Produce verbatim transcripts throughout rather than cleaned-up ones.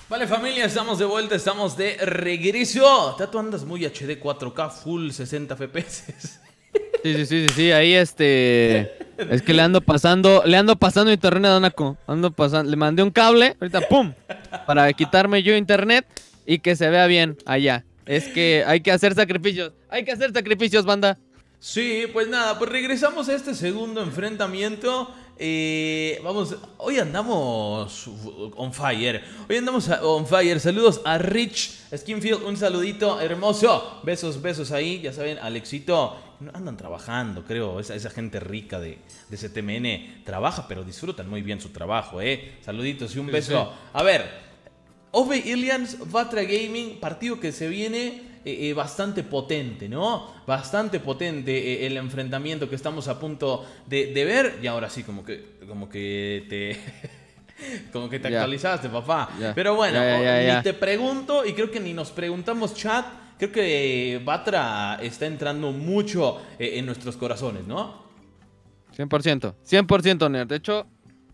Vale, familia, estamos de vuelta, estamos de regreso. Tato, andas muy H D cuatro K, full sesenta F P S. Sí, sí, sí, sí, sí, ahí este... Es que le ando pasando, le ando pasando internet a Donaco. Ando pasando, le mandé un cable, ahorita pum, para quitarme yo internet y que se vea bien allá. Es que hay que hacer sacrificios, hay que hacer sacrificios, banda. Sí, pues nada, pues regresamos a este segundo enfrentamiento. Eh, vamos, hoy andamos on fire. Hoy andamos on fire. Saludos a Rich Skinfield, un saludito hermoso. Besos, besos ahí. Ya saben, Alexito, andan trabajando, creo. Esa, esa gente rica de, de C T M N trabaja, pero disfrutan muy bien su trabajo, eh. Saluditos y un beso. Sí, sí. A ver, Ove Illians, Vatra Gaming, partido que se viene. Eh, eh, bastante potente, ¿no? Bastante potente eh, el enfrentamiento que estamos a punto de, de ver. Y ahora sí, como que, como que te... como que te yeah. actualizaste, papá. Yeah. Pero bueno, yeah, yeah, yeah. ni te pregunto, y creo que ni nos preguntamos, chat. Creo que Vatra está entrando mucho eh, en nuestros corazones, ¿no? cien por ciento. cien por ciento, Nerd. De hecho...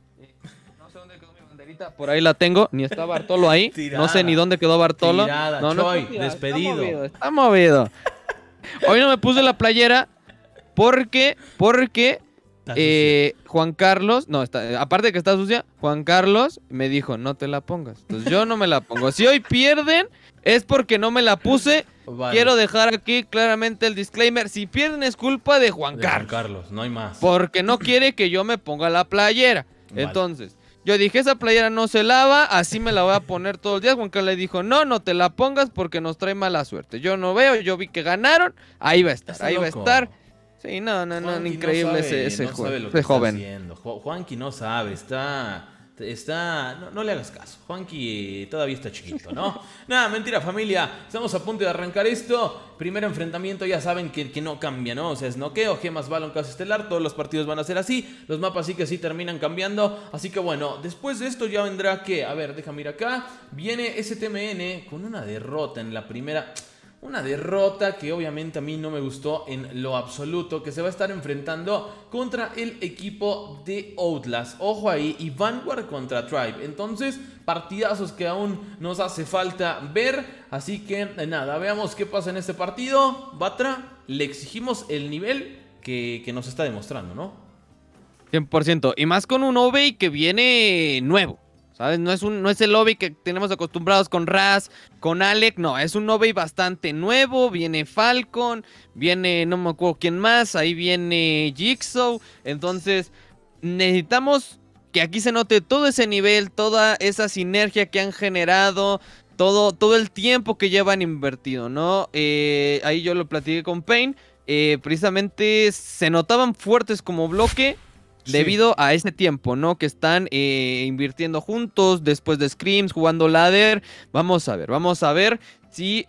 Por ahí la tengo, ni está Bartolo ahí. Tirada. No sé ni dónde quedó Bartolo. Tirada, no, Choy, no tirada, despedido. Está movido, está movido. Hoy no me puse la playera porque, porque eh, Juan Carlos, no, está, aparte de que está sucia, Juan Carlos me dijo, no te la pongas. Entonces yo no me la pongo. Si hoy pierden, es porque no me la puse. Vale. Quiero dejar aquí claramente el disclaimer. Si pierden es culpa de Juan de Carlos. Juan Carlos, no hay más. Porque no quiere que yo me ponga la playera. Vale. Entonces... yo dije, esa playera no se lava, así me la voy a poner todos los días. Juan Carlos le dijo, no, no te la pongas porque nos trae mala suerte. Yo no veo, yo vi que ganaron, ahí va a estar, Está ahí loco. va a estar. Sí, no, no, no, increíble no sabe, ese, ese, no sabe lo ese que joven. Está haciendo. Juanqui no sabe, está... Está... No, no le hagas caso, Juanqui todavía está chiquito, ¿no? Nada, mentira, familia, estamos a punto de arrancar esto. Primer enfrentamiento, ya saben que, que no cambia, ¿no? O sea, es noqueo, gemas, balón, caso estelar. Todos los partidos van a ser así. Los mapas sí que sí terminan cambiando. Así que bueno, después de esto ya vendrá que... A ver, déjame ir acá. Viene S T M N con una derrota en la primera... Una derrota que obviamente a mí no me gustó en lo absoluto, que se va a estar enfrentando contra el equipo de Outlast. Ojo ahí, y Vanguard contra Tribe. Entonces, partidazos que aún nos hace falta ver. Así que nada, veamos qué pasa en este partido. Vatra, le exigimos el nivel que, que nos está demostrando, ¿no? cien por ciento. Y más con un Ove que viene nuevo. ¿Sabes? No es, un, no es el Ove que tenemos acostumbrados con Raz, con Alec, no, es un Ove bastante nuevo, viene Falcon, viene, no me acuerdo quién más, ahí viene Jigsaw, entonces necesitamos que aquí se note todo ese nivel, toda esa sinergia que han generado, todo, todo el tiempo que llevan invertido, ¿no? Eh, ahí yo lo platiqué con Pain, eh, precisamente se notaban fuertes como bloque, debido sí. a ese tiempo, ¿no? Que están eh, invirtiendo juntos, después de scrims, jugando ladder. Vamos a ver, vamos a ver si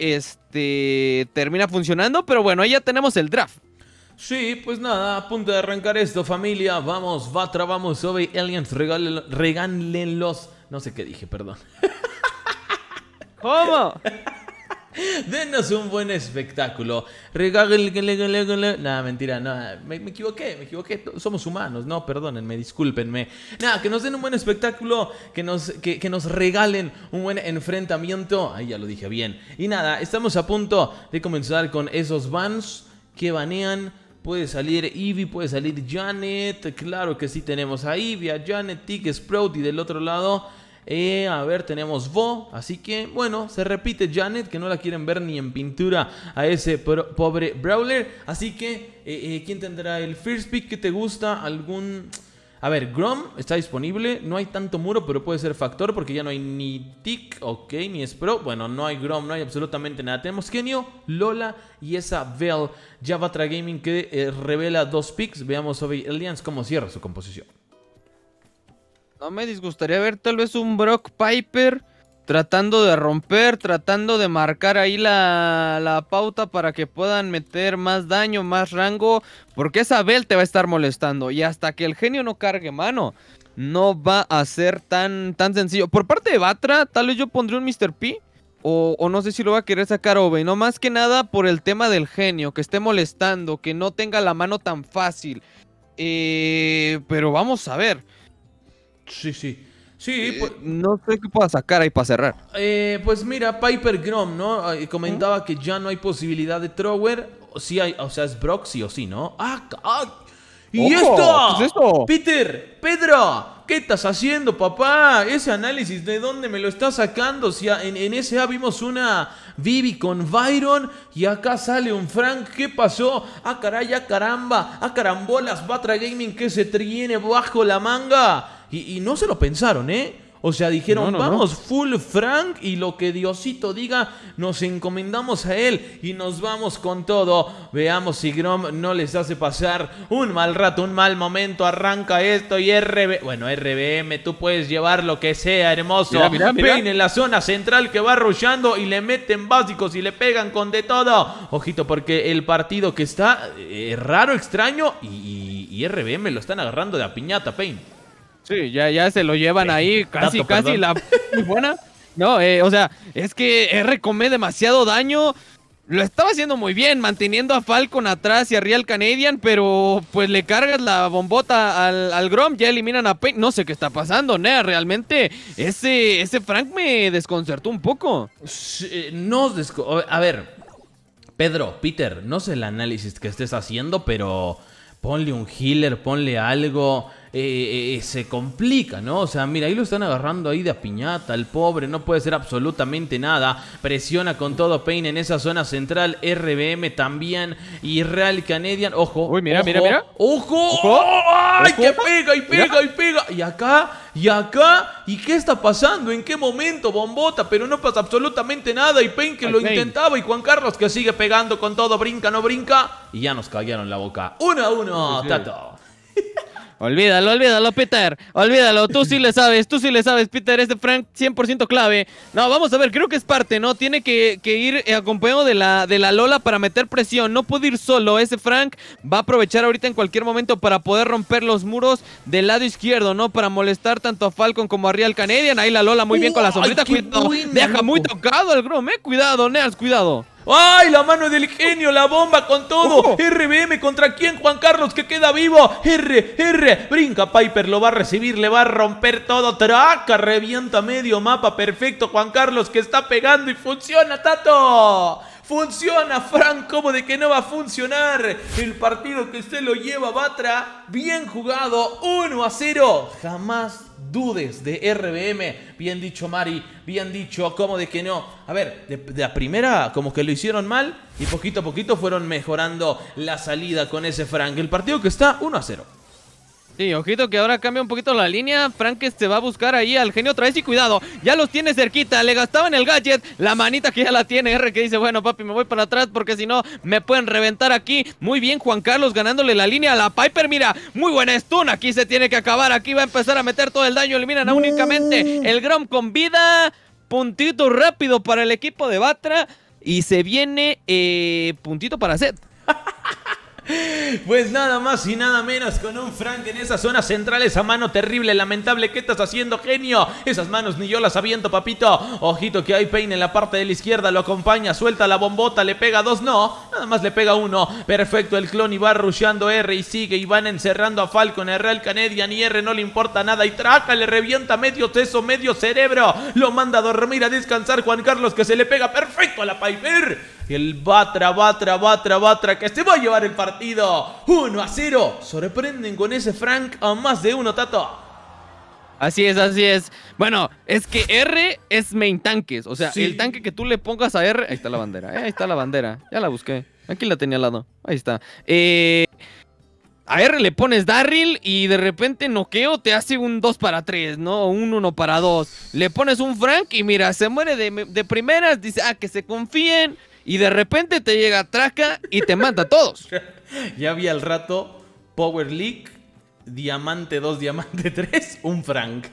este termina funcionando. Pero bueno, ahí ya tenemos el draft. Sí, pues nada, a punto de arrancar esto, familia. Vamos, Vatra, vamos, Ove Illians, regálenlos. No sé qué dije, perdón. ¿Cómo? Denos un buen espectáculo. Regálenle. Nada, mentira, no, me, me equivoqué, me equivoqué. Somos humanos, no, perdónenme, discúlpenme. Nada, que nos den un buen espectáculo, que nos, que, que nos regalen un buen enfrentamiento. Ahí ya lo dije bien. Y nada, estamos a punto de comenzar con esos bans que banean. Puede salir Eevee, puede salir Janet. Claro que sí, tenemos a Eevee, a Janet, Tick, Sprout y del otro lado... Eh, a ver, tenemos Bo, así que bueno, se repite Janet, que no la quieren ver ni en pintura a ese pro, pobre Brawler. Así que, eh, eh, ¿quién tendrá el first pick que te gusta? ¿Algún...? A ver, Grom está disponible, no hay tanto muro, pero puede ser factor porque ya no hay ni Tick, ok, ni Sprout. Bueno, no hay Grom, no hay absolutamente nada. Tenemos Genio, Lola y esa Belle. Javatra Gaming que eh, revela dos picks. Veamos Ove Illians cómo cierra su composición. No me disgustaría ver tal vez un Brock Piper tratando de romper, tratando de marcar ahí la, la pauta para que puedan meter más daño, más rango, porque esa Belle te va a estar molestando y hasta que el genio no cargue mano, no va a ser tan, tan sencillo. Por parte de Vatra, tal vez yo pondría un mister P o, o no sé si lo va a querer sacar Ove, no más que nada por el tema del genio, que esté molestando, que no tenga la mano tan fácil, eh, pero vamos a ver. Sí, sí. Sí, Eh, pues, no sé qué pueda sacar ahí para cerrar. eh, pues mira, Piper Grom, ¿no? Eh, comentaba que ya no hay posibilidad de thrower. O sí hay, o sea, es Brock sí o sí, ¿no? ¡Ah! ca- ah, ¡Y ¡Ojo! esto! ¿Qué es esto? Peter, Pedro, ¿qué estás haciendo, papá? Ese análisis, ¿de dónde me lo estás sacando? Si a- en, en ese A vimos una Vivi con Byron y acá sale un Frank. ¿Qué pasó? ¡Ah, caray, ah, caramba! ¡Ah, carambolas! Batra Gaming que se tiene bajo la manga. Y, y no se lo pensaron, ¿eh? O sea, dijeron, No, no, vamos no. full Frank y lo que Diosito diga, nos encomendamos a él y nos vamos con todo. Veamos si Grom no les hace pasar un mal rato, un mal momento. Arranca esto y R B... Bueno, R B M, tú puedes llevar lo que sea, hermoso. Mira, mira, mira. Pain en la zona central que va rushando y le meten básicos y le pegan con de todo. Ojito, porque el partido que está eh, raro, extraño y, y, y R B M lo están agarrando de a piñata, Pain. Sí, ya, ya se lo llevan ahí, casi, Dato, casi perdón. la muy buena. No, eh, o sea, es que R come demasiado daño. Lo estaba haciendo muy bien, manteniendo a Falcon atrás y a Real Canadian, pero pues le cargas la bombota al, al Grom, ya eliminan a Pain. No sé qué está pasando, Nea, realmente ese, ese Frank me desconcertó un poco. Sí, eh, no, desco- a ver, Pedro, Peter, no sé el análisis que estés haciendo, pero ponle un healer, ponle algo. Eh, eh, se complica, ¿no? O sea, mira, ahí lo están agarrando ahí de a piñata, el pobre, no puede hacer absolutamente nada. Presiona con todo Pain en esa zona central, R B M también y Real Canadian. Ojo, Uy, mira, ojo, mira, mira. ¡Ojo! Ojo. ¡Ay, Ojo. que pega y pega Mira. y pega! Y acá, y acá, ¿y qué está pasando? ¿En qué momento, bombota? Pero no pasa absolutamente nada. Y Pain que Ay, lo Pain. intentaba y Juan Carlos que sigue pegando con todo, brinca, no brinca. Y ya nos callaron la boca. Uno a uno, Sí, sí. Tato. Olvídalo, olvídalo, Peter. Olvídalo, tú sí le sabes, tú sí le sabes, Peter. Este Frank cien por ciento clave. No, vamos a ver, creo que es parte, ¿no? Tiene que, que ir eh, acompañado de la, de la Lola para meter presión. No puede ir solo. Ese Frank va a aprovechar ahorita en cualquier momento para poder romper los muros del lado izquierdo, ¿no? Para molestar tanto a Falcon como a Real Canadian. Ahí la Lola muy bien con la ¡Ay, sombrita. qué Cuidado. buena, Deja loco! muy tocado el Grom, eh. Cuidado, Neas, cuidado. ¡Ay, la mano del genio! ¡La bomba con todo! Ojo. R B M contra quién, Juan Carlos, que queda vivo. R, R. Brinca Piper, lo va a recibir, le va a romper todo. Traca, revienta medio mapa. Perfecto, Juan Carlos, que está pegando y funciona, Tato. Funciona, Frank, ¿cómo de que no va a funcionar? El partido que se lo lleva Batra, bien jugado, uno a cero. Jamás dudes de R B M. Bien dicho, Mari, bien dicho, ¿cómo de que no? A ver, de, de la primera como que lo hicieron mal y poquito a poquito fueron mejorando la salida con ese Frank. El partido que está uno a cero. Sí, ojito que ahora cambia un poquito la línea. Frank se va a buscar ahí al genio otra vez y cuidado, ya los tiene cerquita, le gastaban el gadget, la manita que ya la tiene, R que dice, bueno papi, me voy para atrás porque si no me pueden reventar aquí. Muy bien Juan Carlos ganándole la línea a la Piper, mira, muy buena stun, aquí se tiene que acabar, aquí va a empezar a meter todo el daño, eliminan a únicamente el Grom con vida, puntito rápido para el equipo de Batra y se viene eh, puntito para Zed. Pues nada más y nada menos con un Frank en esa zona central. Esa mano terrible, lamentable. ¿Qué estás haciendo, genio? Esas manos ni yo las aviento, papito. Ojito que hay Pain en la parte de la izquierda. Lo acompaña, suelta la bombota. Le pega dos, no. Nada más le pega uno. Perfecto, el clon y va rusheando R y sigue. Y van encerrando a Falcon. El Real Canadian y R no le importa nada. Y traca, le revienta medio teso, medio cerebro. Lo manda a dormir, a descansar Juan Carlos, que se le pega perfecto a la Piper. Y el Batra, Batra, Batra, Batra, que se va a llevar el partido. uno a cero. Sorprenden con ese Frank a más de uno, Tato. Así es, así es. Bueno, es que R es main tanques. O sea, Sí. el tanque que tú le pongas a R. Ahí está la bandera, eh, ahí está la bandera. Ya la busqué. Aquí la tenía al lado. Ahí está. Eh, a R le pones Darryl y de repente noqueo te hace un dos para tres, ¿no? Un uno para dos. Le pones un Frank y mira, se muere de, de primeras. Dice, ah, que se confíen. Y de repente te llega Traca y te mata a todos. Ya vi al rato Power League, Diamante dos, Diamante tres, un Frank.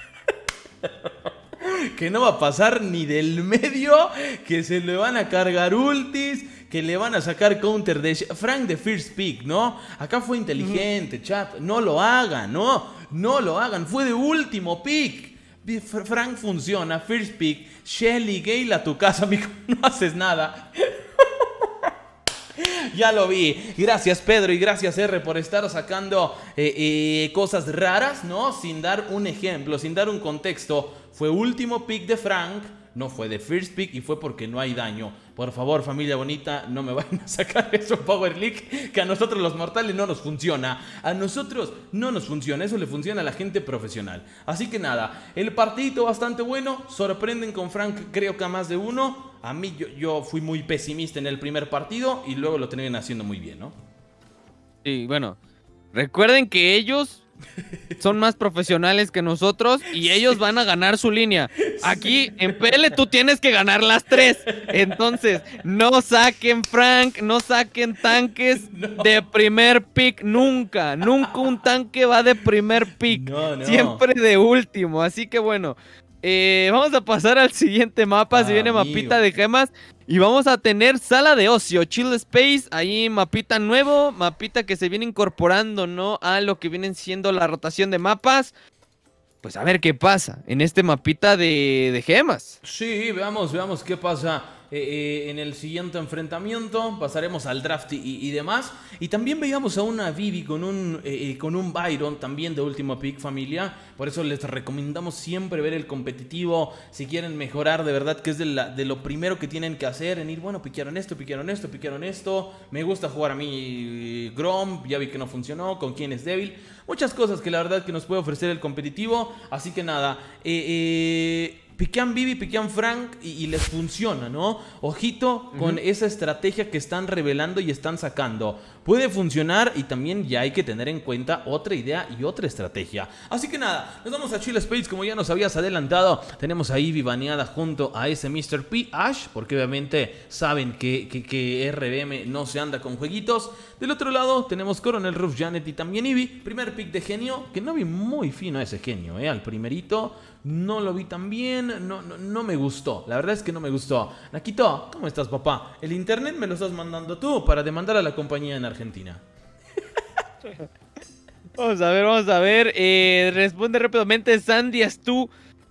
Que no va a pasar ni del medio, que se le van a cargar ultis, que le van a sacar counter de Frank de First Pick, ¿no? Acá fue inteligente, mm. chat, no lo hagan, no, no lo hagan, fue de último pick. Frank funciona, First Pick, Shelly, Gale a tu casa, amigo, no haces nada. Ya lo vi. Gracias, Pedro, y gracias, R, por estar sacando eh, eh, cosas raras, ¿no? Sin dar un ejemplo, sin dar un contexto. Fue último pick de Frank, no fue de first pick y fue porque no hay daño. Por favor, familia bonita, no me vayan a sacar eso Power League, que a nosotros los mortales no nos funciona. A nosotros no nos funciona, eso le funciona a la gente profesional. Así que nada, el partidito bastante bueno. Sorprenden con Frank, creo que a más de uno. A mí yo, yo fui muy pesimista en el primer partido y luego lo terminan haciendo muy bien, ¿no? Sí, bueno, recuerden que ellos son más profesionales que nosotros y ellos van a ganar su línea. Aquí en P L tú tienes que ganar las tres. Entonces, no saquen Frank, no saquen tanques no. de primer pick nunca. Nunca un tanque va de primer pick. No, no. Siempre de último. Así que bueno, eh, vamos a pasar al siguiente mapa. Ah, si viene amigo. Mapita de gemas. Y vamos a tener sala de ocio, chill space, ahí mapita nuevo, mapita que se viene incorporando, ¿no? A lo que vienen siendo la rotación de mapas. Pues a ver qué pasa en este mapita de, de gemas. Sí, veamos, veamos qué pasa eh, eh, en el siguiente enfrentamiento. Pasaremos al draft y, y demás. Y también veíamos a una Vivi con un, eh, con un Byron también de último pick, familia. Por eso les recomendamos siempre ver el competitivo. Si quieren mejorar, de verdad que es de, la, de lo primero que tienen que hacer. En ir, bueno, piquearon esto, piquearon esto, piquearon esto. Me gusta jugar a mí Grom, ya vi que no funcionó. Con quién es débil. Muchas cosas que la verdad que nos puede ofrecer el competitivo. Así que nada, eh, eh, piquean Vivi, piquean Frank y, y les funciona, ¿no? Ojito con uh-huh. esa estrategia que están revelando y están sacando. Puede funcionar y también ya hay que tener en cuenta otra idea y otra estrategia. Así que nada, nos vamos a Chill Space como ya nos habías adelantado. Tenemos a Ivy baneada junto a ese mister P, Ash, porque obviamente saben que, que, que R B M no se anda con jueguitos. Del otro lado tenemos Coronel Ruff, Janet y también Ivy. Primer pick de genio, que no vi muy fino a ese genio, ¿eh? Al primerito no lo vi tan bien, no, no, no me gustó. La verdad es que no me gustó. Nakito, ¿cómo estás, papá? El internet me lo estás mandando tú para demandar a la compañía en Argentina. Vamos a ver, vamos a ver. Eh, responde rápidamente Sandy Astu.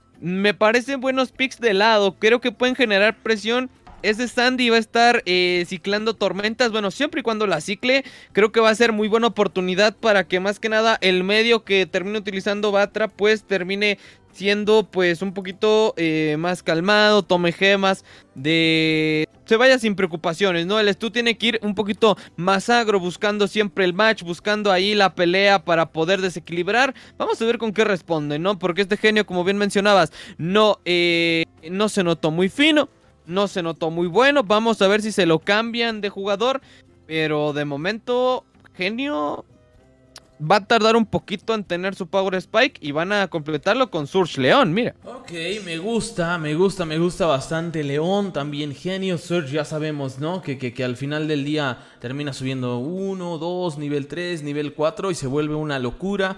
Me parecen buenos picks de lado. Creo que pueden generar presión. Ese Sandy va a estar eh, ciclando tormentas. Bueno, siempre y cuando la cicle, creo que va a ser muy buena oportunidad para que más que nada el medio que termine utilizando Batra pues termine siendo pues un poquito eh, más calmado, tome gemas, de... se vaya sin preocupaciones, ¿no? El Stu tiene que ir un poquito más agro, buscando siempre el match, buscando ahí la pelea para poder desequilibrar. Vamos a ver con qué responde, ¿no? Porque este genio, como bien mencionabas, no, eh, no se notó muy fino, no se notó muy bueno. Vamos a ver si se lo cambian de jugador, pero de momento, genio... va a tardar un poquito en tener su Power Spike y van a completarlo con Surge León, mira. Ok, me gusta, me gusta, me gusta bastante León, también genio. Surge ya sabemos, ¿no? Que, que, que al final del día termina subiendo uno, dos, nivel tres, nivel cuatro y se vuelve una locura.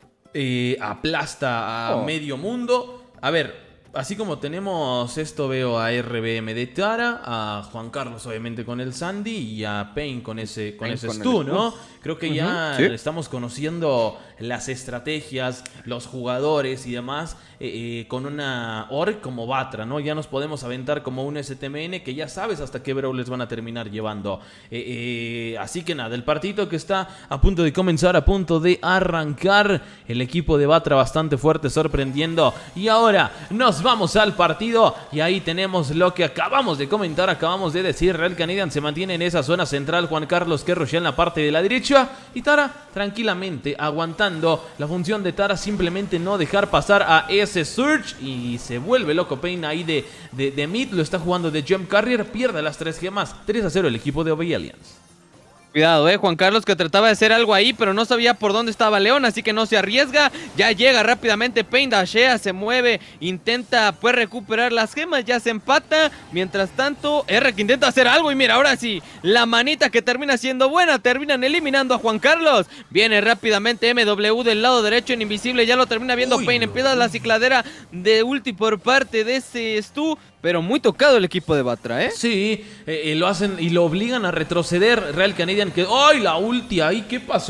Eh, aplasta a oh. medio mundo. A ver... así como tenemos esto, veo a R B M de Tara, a Juan Carlos obviamente con el Sandy y a Pain con ese, con ese Stu, ¿no? Creo que uh-huh, ya ¿sí? estamos conociendo las estrategias, los jugadores y demás eh, eh, con una org como Batra, ¿no? Ya nos podemos aventar como un S T M N que ya sabes hasta qué brawlers van a terminar llevando. Eh, eh, así que nada, el partidito que está a punto de comenzar, a punto de arrancar. El equipo de Batra bastante fuerte, sorprendiendo. Y ahora nos vamos al partido y ahí tenemos lo que acabamos de comentar, acabamos de decir. Real Canadian se mantiene en esa zona central, Juan Carlos Kerro ya en la parte de la derecha y Tara tranquilamente aguantando. La función de Tara simplemente no dejar pasar a ese Surge y se vuelve loco Pain ahí de, de, de mid, lo está jugando de Jump Carrier, pierde las tres gemas, tres a cero el equipo de O B Alliance. Cuidado, eh, Juan Carlos, que trataba de hacer algo ahí, pero no sabía por dónde estaba León, así que no se arriesga. Ya llega rápidamente Pain, dashea, se mueve, intenta pues recuperar las gemas, ya se empata. Mientras tanto, R que intenta hacer algo y mira, ahora sí, la manita que termina siendo buena, terminan eliminando a Juan Carlos. Viene rápidamente M W del lado derecho en invisible, ya lo termina viendo Uy, Pain, empieza la cicladera de ulti por parte de ese Stu. Pero muy tocado el equipo de Batra, ¿eh? Sí, eh, eh, lo hacen y lo obligan a retroceder Real Canadian. Que, ¡ay, la ulti ahí! ¿Qué pasó?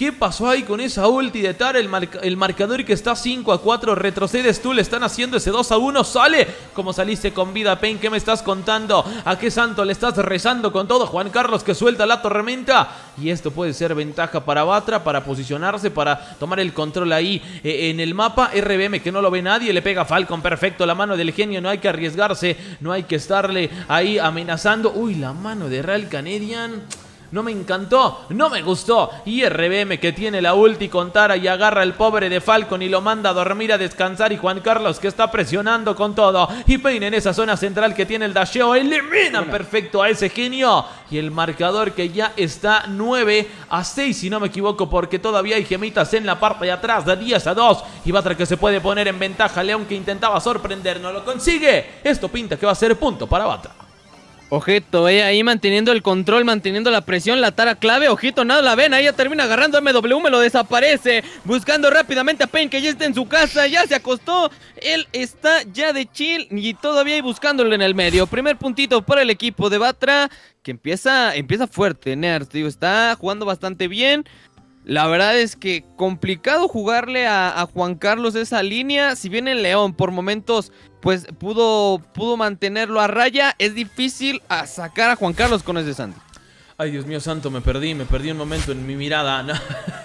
¿Qué pasó ahí con esa ulti de Tara? El, marca el marcador que está cinco a cuatro. Retrocedes tú, le están haciendo ese dos a uno. Sale. ¿Cómo saliste con vida, Pain? ¿Qué me estás contando? ¿A qué santo le estás rezando con todo? Juan Carlos que suelta la tormenta. Y esto puede ser ventaja para Batra, para posicionarse, para tomar el control ahí eh, en el mapa. R B M que no lo ve nadie. Le pega Falcon. Perfecto. La mano del genio. No hay que arriesgarse. No hay que estarle ahí amenazando. Uy, la mano de Real Canadian. No me encantó, no me gustó. Y R B M que tiene la ulti con Tara y agarra al pobre de Falcon y lo manda a dormir, a descansar. Y Juan Carlos que está presionando con todo. Y Pain en esa zona central que tiene el dasheo. Elimina perfecto a ese genio. Y el marcador que ya está nueve a seis, si no me equivoco, porque todavía hay gemitas en la parte de atrás. De diez a dos. Y Batra que se puede poner en ventaja. León que intentaba sorprender, no lo consigue. Esto pinta que va a ser punto para Batra. Ojito, eh, ahí manteniendo el control, manteniendo la presión, la Tara clave, ojito, nada la ven, ahí ya termina agarrando a M W, me lo desaparece, buscando rápidamente a Pain que ya está en su casa, ya se acostó, él está ya de chill y todavía ahí buscándolo en el medio. Primer puntito para el equipo de Batra, que empieza, empieza fuerte, Nerds, digo, está jugando bastante bien. La verdad es que complicado jugarle a, a Juan Carlos esa línea. Si bien el León por momentos pues pudo, pudo mantenerlo a raya, es difícil a sacar a Juan Carlos con ese Sandy. Ay, Dios mío santo, me perdí, me perdí un momento en mi mirada. No.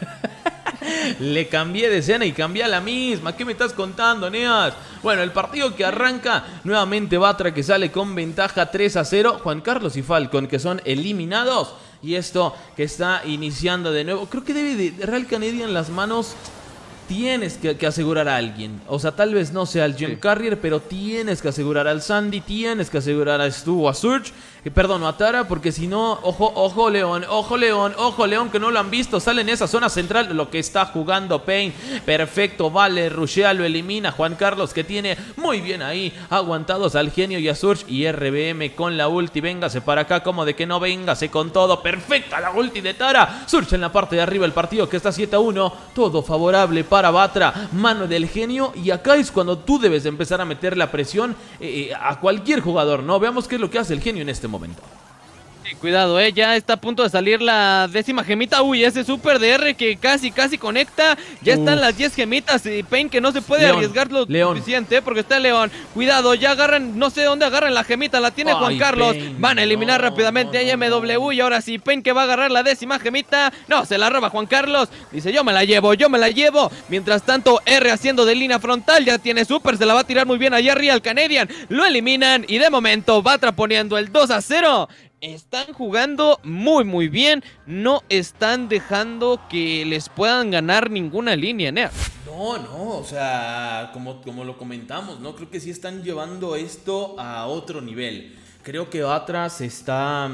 Le cambié de escena y cambié a la misma. ¿Qué me estás contando, Neas? Bueno, el partido que arranca, nuevamente Batra que sale con ventaja tres a cero. Juan Carlos y Falcon que son eliminados. Y esto que está iniciando de nuevo. Creo que debe de Real Canadian en las manos. Tienes que, que asegurar a alguien. O sea, tal vez no sea el Gem sí. Carrier, pero tienes que asegurar al Sandy. Tienes que asegurar a Stu o a Surge. Eh, perdón, a Tara, porque si no, ojo, ojo León, ojo León, ojo León, que no lo han visto. Sale en esa zona central lo que está jugando Pain. Perfecto, vale, rushea, lo elimina. Juan Carlos que tiene muy bien ahí aguantados al genio y a Surge. Y R B M con la ulti. Véngase para acá, como de que no, véngase con todo. Perfecta la ulti de Tara. Surge en la parte de arriba el partido que está siete a uno. Todo favorable para para Batra, mano del genio. Y acá es cuando tú debes empezar a meter la presión eh, a cualquier jugador, ¿no? Veamos qué es lo que hace el genio en este momento. Sí, cuidado, eh, ya está a punto de salir la décima gemita. Uy, ese super D R que casi, casi conecta. Ya Uf. están las diez gemitas y Pain que no se puede León, arriesgar lo León. suficiente, eh, porque está León. Cuidado, ya agarran, no sé dónde agarran la gemita, la tiene Ay, Juan Carlos. Pain, Van a eliminar no, rápidamente no, a M W no. Y ahora sí, Pain que va a agarrar la décima gemita. No, se la roba Juan Carlos. Dice, yo me la llevo, yo me la llevo. Mientras tanto, R haciendo de línea frontal, ya tiene super, se la va a tirar muy bien allá arriba al Canadian. Lo eliminan y de momento Batra poniendo el dos a cero. Están jugando muy muy bien, no están dejando que les puedan ganar ninguna línea, Nea. No, no, o sea, como, como lo comentamos, ¿no? Creo que sí están llevando esto a otro nivel. Creo que Batra se está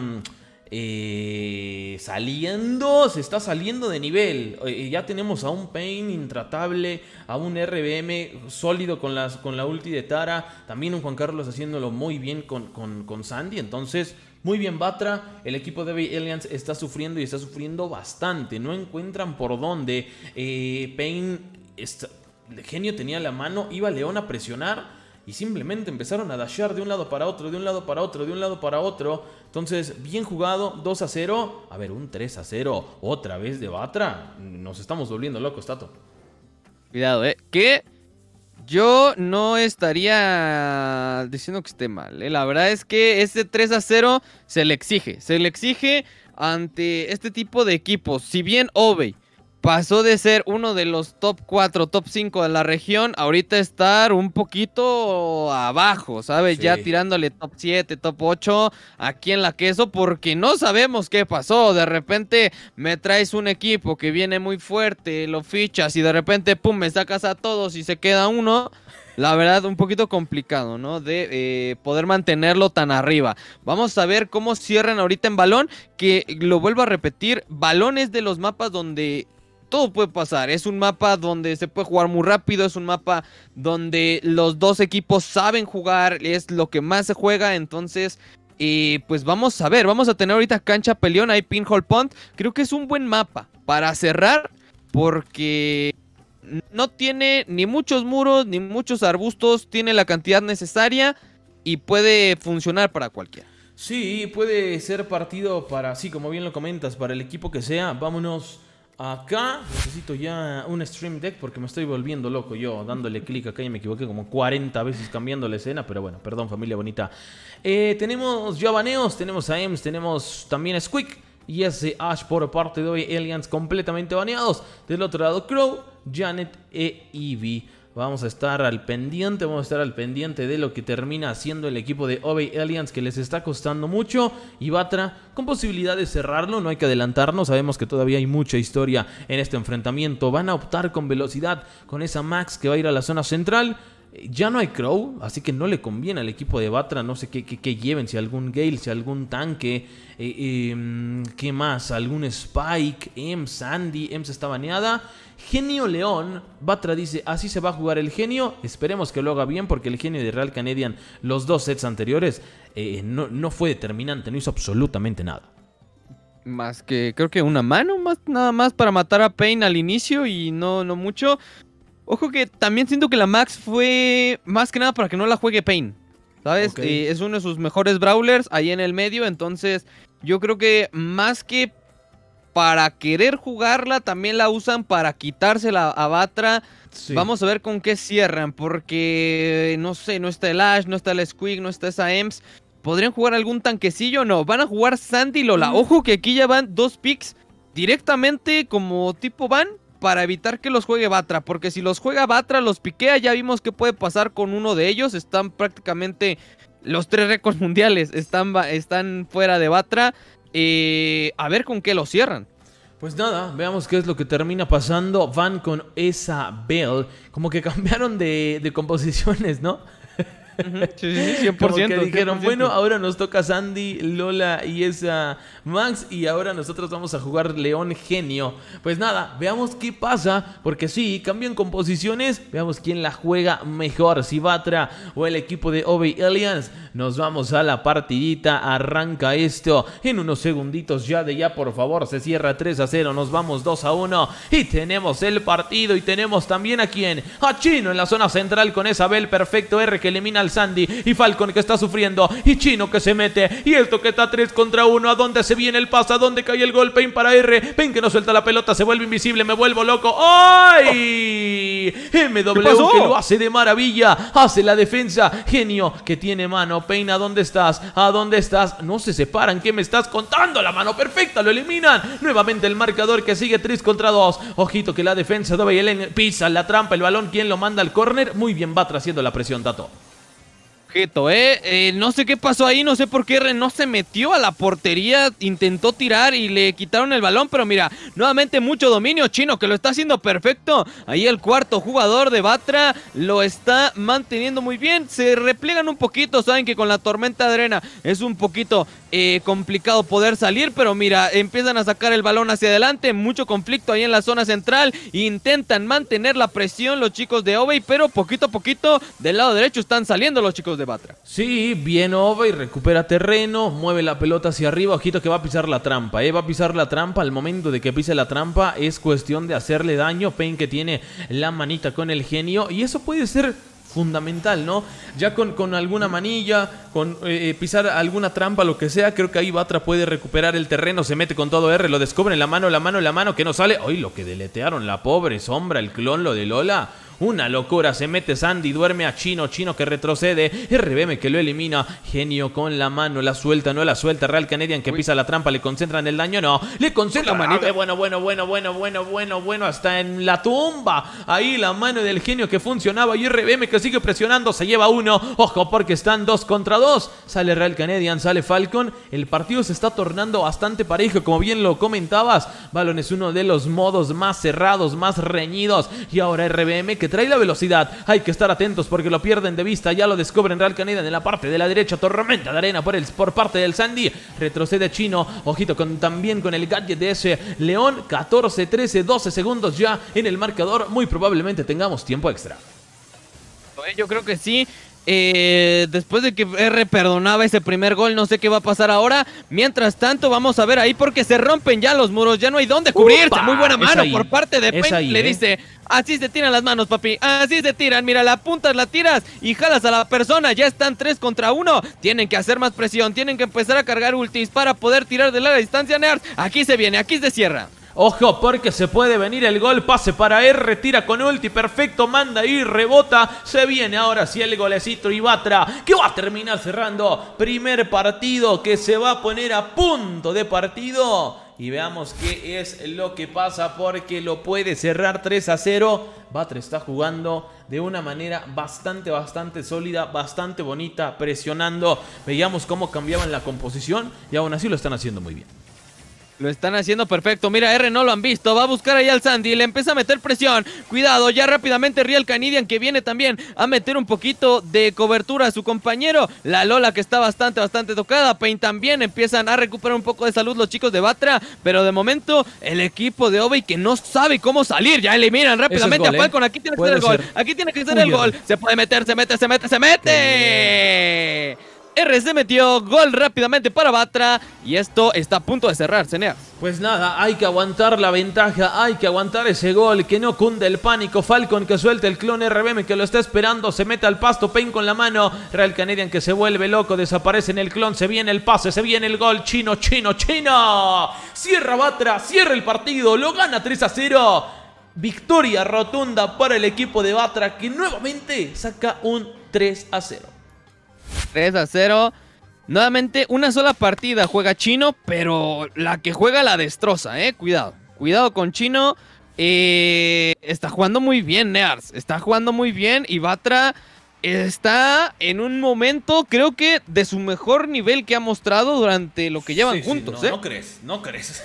eh, saliendo, se está saliendo de nivel. Eh, ya tenemos a un Pain intratable, a un R B M sólido con, las, con la ulti de Tara, también un Juan Carlos haciéndolo muy bien con, con, con Sandy, entonces... Muy bien Batra, el equipo de Bay Aliens está sufriendo y está sufriendo bastante, no encuentran por dónde. eh, Pain, está, el genio tenía la mano, iba León a presionar y simplemente empezaron a dashear de un lado para otro, de un lado para otro, de un lado para otro. Entonces, bien jugado, dos a cero, a ver, un tres a cero, otra vez de Batra, nos estamos volviendo locos, Tato. Cuidado, eh, ¿qué? Yo no estaría diciendo que esté mal, ¿eh? La verdad es que este tres a cero se le exige. Se le exige ante este tipo de equipos. Si bien Obey pasó de ser uno de los top cuatro, top cinco de la región, ahorita estar un poquito abajo, ¿sabes? Sí. Ya tirándole top siete, top ocho aquí en la queso, porque no sabemos qué pasó. De repente me traes un equipo que viene muy fuerte, lo fichas y de repente, pum, me sacas a todos y se queda uno. La verdad, un poquito complicado, ¿no? De eh, poder mantenerlo tan arriba. Vamos a ver cómo cierran ahorita en balón, que lo vuelvo a repetir, balón es de los mapas donde... todo puede pasar, es un mapa donde se puede jugar muy rápido, es un mapa donde los dos equipos saben jugar, es lo que más se juega, entonces, eh, pues vamos a ver, vamos a tener ahorita cancha peleón, ahí Pinhole Pond, creo que es un buen mapa para cerrar, porque no tiene ni muchos muros, ni muchos arbustos, tiene la cantidad necesaria y puede funcionar para cualquiera. Sí, puede ser partido para, sí, como bien lo comentas, para el equipo que sea. Vámonos Acá necesito ya un Stream Deck porque me estoy volviendo loco yo dándole clic acá y me equivoqué como cuarenta veces cambiando la escena, pero bueno, perdón familia bonita. Eh, tenemos ya baneos, tenemos a Ems, tenemos también a Squeak y ese Ash por parte de O B Aliens completamente baneados. Del otro lado Crow, Janet e Eevee. Vamos a estar al pendiente, vamos a estar al pendiente de lo que termina haciendo el equipo de O B Aliens, que les está costando mucho. Y Batra con posibilidad de cerrarlo, no hay que adelantarnos, sabemos que todavía hay mucha historia en este enfrentamiento. Van a optar con velocidad, con esa Max que va a ir a la zona central. Ya no hay Crow, así que no le conviene al equipo de Batra, no sé qué, qué, qué lleven, si algún Gale, si algún tanque, eh, eh, qué más, algún Spike, Ems, Sandy, Ems está baneada. Genio León, Batra dice, así se va a jugar el genio, esperemos que lo haga bien porque el genio de Real Canadian, los dos sets anteriores, eh, no, no fue determinante, no hizo absolutamente nada. Más que, creo que una mano, más nada más para matar a Pain al inicio y no, no mucho. Ojo que también siento que la Max fue más que nada para que no la juegue Pain, ¿sabes? Okay. Eh, es uno de sus mejores brawlers ahí en el medio, entonces yo creo que más que para querer jugarla, también la usan para quitársela a Batra. Sí. Vamos a ver con qué cierran, porque no sé, no está el Ash, no está el Squeak, no está esa Ems. ¿Podrían jugar algún tanquecillo? No, van a jugar Sandy y Lola. Mm. Ojo que aquí ya van dos picks directamente como tipo van, para evitar que los juegue Batra, porque si los juega Batra, los piquea, ya vimos qué puede pasar con uno de ellos, están prácticamente los tres récords mundiales, están, están fuera de Batra, eh, a ver con qué lo cierran. Pues nada, veamos qué es lo que termina pasando. Van con esa Belle, como que cambiaron de, de composiciones, ¿no? Uh-huh. Sí, sí, cien por ciento. Como que dijeron, cien por ciento. bueno, ahora nos toca Sandy, Lola y esa Max, y ahora nosotros vamos a jugar León Genio. Pues nada, veamos qué pasa, porque sí, cambian composiciones, veamos quién la juega mejor, si Batra o el equipo de O B Aliens. Nos vamos a la partidita, arranca esto en unos segunditos ya de ya, por favor, se cierra tres a cero, nos vamos dos a uno y tenemos el partido y tenemos también a quién, a Chino en la zona central con esa Bell, perfecto, R que elimina al Sandy y Falcon que está sufriendo y Chino que se mete y esto que está tres contra uno, ¿a dónde se viene el pase? ¿A dónde cae el gol? Pain para R, Pain que no suelta la pelota, se vuelve invisible, me vuelvo loco. ¡Ay! M W que lo hace de maravilla, hace la defensa, genio que tiene mano. Pain, ¿a dónde estás? ¿A dónde estás? No se separan, ¿qué me estás contando? La mano perfecta, lo eliminan. Nuevamente el marcador que sigue tres contra dos. Ojito que la defensa de O B Aliens pisa la trampa, el balón, ¿quién lo manda al córner? Muy bien, Batra haciendo la presión, Tato. Objeto, ¿eh? ¿eh? No sé qué pasó ahí, no sé por qué R no se metió a la portería, intentó tirar y le quitaron el balón, pero mira, nuevamente mucho dominio Chino que lo está haciendo perfecto. Ahí el cuarto jugador de Batra lo está manteniendo muy bien, se repliegan un poquito, saben que con la tormenta de arena es un poquito eh, complicado poder salir, pero mira, empiezan a sacar el balón hacia adelante, mucho conflicto ahí en la zona central, intentan mantener la presión los chicos de O B, pero poquito a poquito del lado derecho están saliendo los chicos de Batra. Sí, bien O B, recupera terreno, mueve la pelota hacia arriba, ojito que va a pisar la trampa, ¿eh? Va a pisar la trampa, al momento de que pise la trampa es cuestión de hacerle daño. Pain que tiene la manita con el genio y eso puede ser fundamental, ¿no? Ya con, con alguna manilla, con eh, pisar alguna trampa, lo que sea, creo que ahí Batra puede recuperar el terreno, se mete con todo R, lo descubre en la mano, la mano, la mano, que no sale. ¡Ay, lo que deletearon! La pobre Sombra, el clon, lo de Lola. Una locura, se mete Sandy, duerme a Chino, Chino que retrocede, R B M que lo elimina, genio con la mano, la suelta, no la suelta, Real Canadian que Uy. pisa la trampa, le concentran el daño, no, le concentran, manita. bueno, bueno, bueno, bueno, bueno, bueno, bueno, hasta en la tumba, ahí la mano del genio que funcionaba y R B M que sigue presionando, se lleva uno, ojo porque están dos contra dos, sale Real Canadian, sale Falcon, el partido se está tornando bastante parejo, como bien lo comentabas, Balón es uno de los modos más cerrados, más reñidos, y ahora R B M que trae la velocidad, hay que estar atentos porque lo pierden de vista, ya lo descubren Real Canadian en la parte de la derecha, tormenta de arena por, el, por parte del Sandy, retrocede Chino, ojito con, también con el gadget de ese León, catorce, trece, doce segundos ya en el marcador, muy probablemente tengamos tiempo extra. Yo creo que sí. Eh, después de que R perdonaba ese primer gol, no sé qué va a pasar ahora. Mientras tanto, vamos a ver ahí porque se rompen ya los muros, ya no hay dónde cubrirse. Upa, muy buena mano por parte de Pain. Ahí, le eh. dice, así se tiran las manos, papi, así se tiran. Mira, la apuntas, la tiras y jalas a la persona. Ya están tres contra uno. Tienen que hacer más presión, tienen que empezar a cargar ultis para poder tirar de larga distancia. Nerds, aquí se viene, aquí se cierra. Ojo, porque se puede venir el gol. Pase para R, tira con ulti, perfecto, manda y rebota. Se viene ahora sí el golecito y Batra, que va a terminar cerrando primer partido, que se va a poner a punto de partido. Y veamos qué es lo que pasa, porque lo puede cerrar tres a cero. Batra está jugando de una manera bastante, bastante sólida, bastante bonita, presionando. Veíamos cómo cambiaban la composición y aún así lo están haciendo muy bien. Lo están haciendo perfecto. Mira, R no lo han visto. Va a buscar ahí al Sandy. Le empieza a meter presión. Cuidado, ya rápidamente Real Canadian, que viene también a meter un poquito de cobertura a su compañero. La Lola, que está bastante, bastante tocada. Pain también. Empiezan a recuperar un poco de salud los chicos de Batra. Pero de momento, el equipo de Obey, que no sabe cómo salir. Ya eliminan rápidamente gol, a Falcon. Aquí tiene que ser el gol. Aquí tiene que ser el gol. Se puede meter, se mete, se mete, se mete. R se metió, gol rápidamente para Batra. Y esto está a punto de cerrarse, Neas. Pues nada, hay que aguantar la ventaja, hay que aguantar ese gol, que no cunde el pánico. Falcon que suelta el clon R B M, que lo está esperando, se mete al pasto, Pain con la mano. Real Canadian que se vuelve loco, desaparece en el clon, se viene el pase, se viene el gol. Chino, chino, chino. Cierra Batra, cierra el partido, lo gana tres a cero. Victoria rotunda para el equipo de Batra, que nuevamente saca un tres a cero. tres a cero. Nuevamente, una sola partida juega Chino, pero la que juega la destroza, eh. Cuidado, cuidado con Chino. Eh, está jugando muy bien, Nears. Está jugando muy bien y Batra está en un momento, creo que de su mejor nivel que ha mostrado durante lo que llevan sí, juntos, sí, no, ¿eh? No crees, no crees.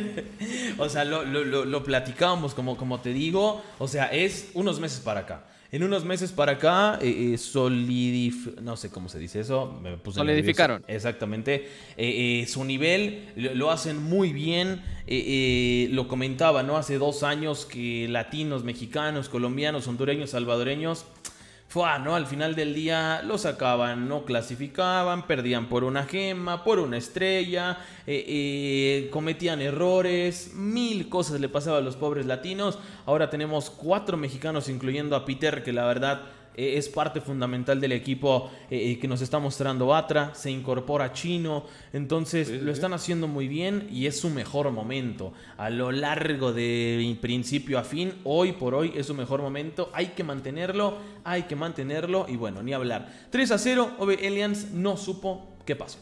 O sea, lo, lo, lo, lo platicábamos, como, como te digo. O sea, es unos meses para acá. En unos meses para acá, eh, eh, solidif... no sé cómo se dice eso, me puse solidificaron. Nervioso. Exactamente. Eh, eh, su nivel lo, lo hacen muy bien. Eh, eh, lo comentaba, ¿no? Hace dos años que latinos, mexicanos, colombianos, hondureños, salvadoreños, fue, ¿no? Al final del día lo sacaban, no clasificaban, perdían por una gema, por una estrella, eh, eh, cometían errores, mil cosas le pasaban a los pobres latinos. Ahora tenemos cuatro mexicanos, incluyendo a Peter, que la verdad eh, es parte fundamental del equipo eh, que nos está mostrando Batra. Se incorpora Chino, entonces sí, sí. Lo están haciendo muy bien y es su mejor momento. A lo largo de principio a fin, hoy por hoy es su mejor momento. Hay que mantenerlo, hay que mantenerlo y bueno, ni hablar. tres a cero, Obey Aliens no supo qué pasó.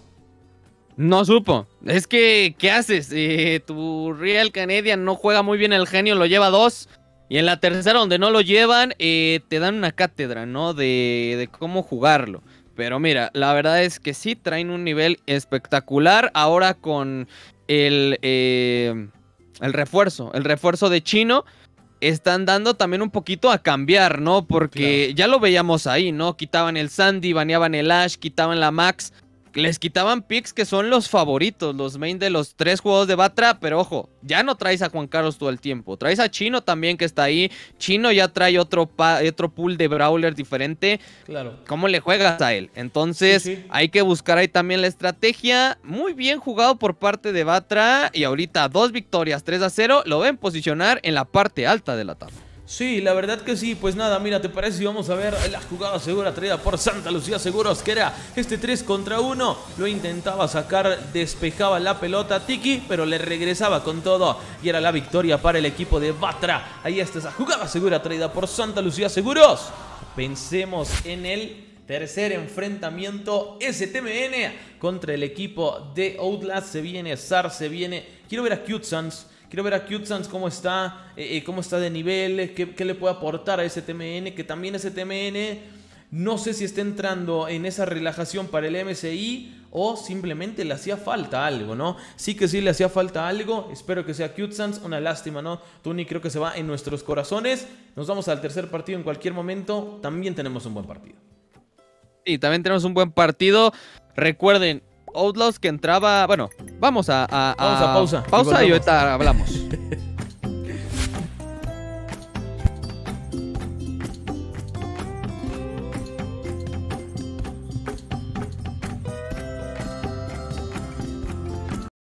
No supo. Es que, ¿qué haces? Eh, tu Real Canadian no juega muy bien el genio, lo lleva dos. Y en la tercera, donde no lo llevan, eh, te dan una cátedra, ¿no? De, de cómo jugarlo. Pero mira, la verdad es que sí, traen un nivel espectacular. Ahora con el, eh, el refuerzo, el refuerzo de Chino, están dando también un poquito a cambiar, ¿no? Porque claro, ya lo veíamos ahí, ¿no? Quitaban el Sandy, baneaban el Ash, quitaban la Max. Les quitaban picks que son los favoritos, los main de los tres juegos de Batra, pero ojo, ya no traes a Juan Carlos todo el tiempo. Traes a Chino también, que está ahí. Chino ya trae otro, otro pool de brawler diferente. Claro. ¿Cómo le juegas a él? Entonces, sí, sí. Hay que buscar ahí también la estrategia. Muy bien jugado por parte de Batra. Y ahorita dos victorias, tres a cero. Lo ven posicionar en la parte alta de la tabla. Sí, la verdad que sí. Pues nada, mira, ¿te parece si vamos a ver la jugada segura traída por Santa Lucía Seguros? Que era este tres contra uno. Lo intentaba sacar, despejaba la pelota Tiki, pero le regresaba con todo. Y era la victoria para el equipo de Batra. Ahí está esa jugada segura traída por Santa Lucía Seguros. Pensemos en el tercer enfrentamiento, S T M N contra el equipo de Outlast. Se viene S A R, se viene... Quiero ver a Cute Sans. Quiero ver a Cute Sans cómo está, eh, cómo está de nivel, qué, qué le puede aportar a S T M N, que también S T M N no sé si está entrando en esa relajación para el M S I o simplemente le hacía falta algo, ¿no? Sí que sí le hacía falta algo, espero que sea Cute Sans, una lástima, ¿no? Tony creo que se va en nuestros corazones, nos vamos al tercer partido en cualquier momento, también tenemos un buen partido. Sí, también tenemos un buen partido, recuerden... Outlaws que entraba... Bueno, vamos a... a, a vamos a pausa. Pausa y, y ahorita hablamos.